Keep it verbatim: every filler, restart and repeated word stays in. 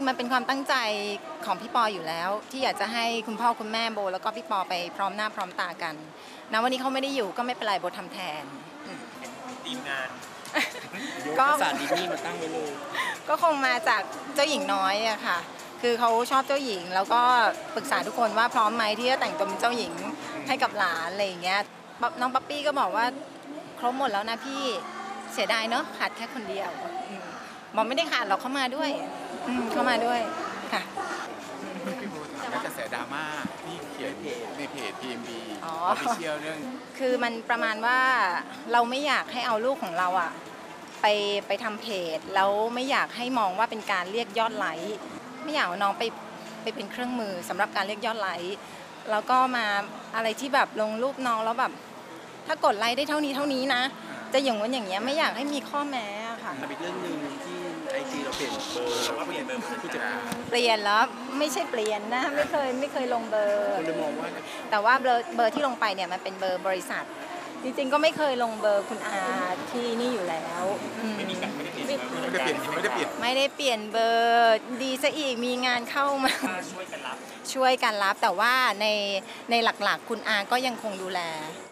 มันเป็นความตั้งใจของพี่ปออยู่แล้วที่อยากจะให้คุณพ่อคุณแม่โบแล้วก็พี่ปอไปพร้อมหน้าพร้อมตากันนะวันนี้เขาไม่ได้อยู่ก็ไม่เป็นไรโบทำแทนทีมงานก็ศาสตร์ดิสนีย์มาตั้งไว้เลยก็คงมาจากเจ้าหญิงน้อยอะค่ะคือเขาชอบเจ้าหญิงแล้วก็ปรึกษาทุกคนว่าพร้อมไหมที่จะแต่งตัวเป็นเจ้าหญิงให้กับหลานอะไรอย่างเงี้ยน้องป๊อปปี้ก็บอกว่าครบหมดแล้วนะพี่เสียดายเนอะขาดแค่คนเดียวบอกไม่ได้ขาดหรอกเขามาด้วยเขามาด้วยค่ะพี่โบถามกระแสดราม่าที่เขียนในเพจ พี เอ็ม บีออฟฟิเชียลเรื่องคือมันประมาณว่าเราไม่อยากให้เอาลูกของเราอะไปไปทำเพจแล้วไม่อยากให้มองว่าเป็นการเรียกยอดไลค์ไม่อยากเอาน้องไปไปเป็นเครื่องมือสำหรับการเรียกยอดไลค์แล้วก็มาอะไรที่แบบลงรูปน้องแล้วแบบถ้ากดไลค์ได้เท่านี้เท่านี้นะจะอย่างนู้นอย่างเงี้ยไม่อยากให้มีข้อแม้ค่ะอีกเรื่องหนึ่งที่ไอจีเราเปลี่ยนเบอร์ว่าเปลี่ยนเบอร์ผู้จัดการเปลี่ยนแล้วไม่ใช่เปลี่ยนนะไม่เคยไม่เคยลงเบอร์คนเลยมองว่าแต่ว่าเบอร์เบอร์ที่ลงไปเนี่ยมันเป็นเบอร์บริษัทจริงๆก็ไม่เคยลงเบอร์คุณอาที่นี่อยู่แล้วไม่มีการไม่ได้เปลี่ยนไม่ได้เปลี่ยนไม่ได้เปลี่ยนไม่ได้เปลี่ยนเบอร์ดีซะอีกมีงานเข้ามาช่วยกันรับช่วยกันรับแต่ว่าในในหลักๆคุณอาก็ยังคงดูแล